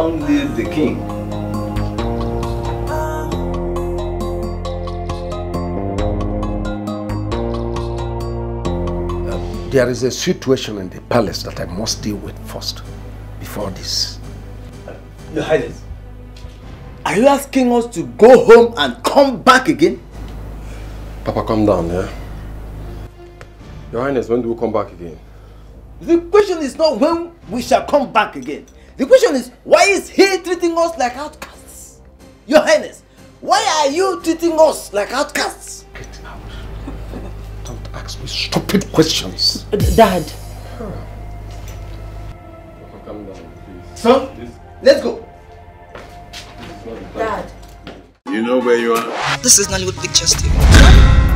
Long live the king. There is a situation in the palace that I must deal with first, before this. Your Highness, are you asking us to go home and come back again? Papa, calm down, yeah? Your Highness, when do we come back again? The question is not when we shall come back again. The question is, why is he treating us like outcasts? Your Highness, why are you treating us like outcasts? Get out. Don't ask me stupid questions. Dad. Papa, calm down, please. Son, let's go. Dad. You know where you are? This is Nollywood Pictures TV.